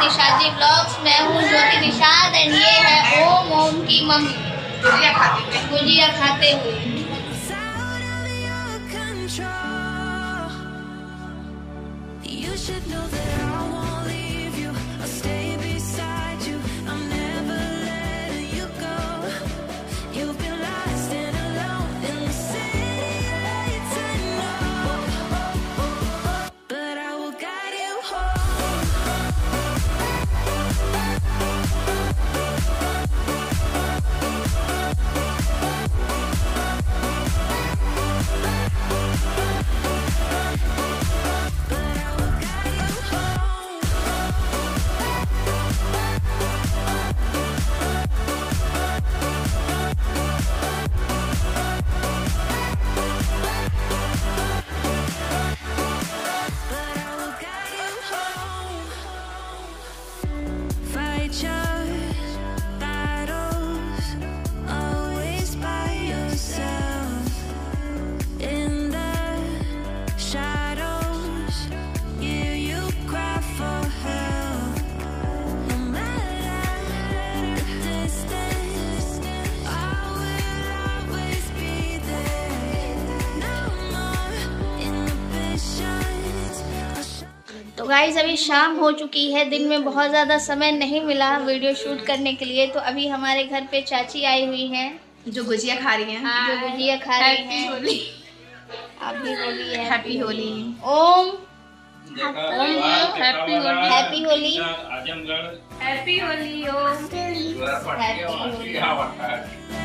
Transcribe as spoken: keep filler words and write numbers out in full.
निशाजी blogs. मैं हूँ ज्योति Nishad and ये है ओम, ओम की मम्मी गुजिया खाते हुए गुजिया खाते हुए। तो गाइस अभी शाम हो चुकी है, दिन में बहुत ज़्यादा समय नहीं मिला वीडियो शूट करने के लिए। तो अभी हमारे घर पे चाची आई हुई हैं जो गुजिया खा रही हैं जो गुजिया खा रही हैं। होली आप भी होली है, happy Holi. Om happy Holi, happy Holi, happy Holi Om, happy Holi.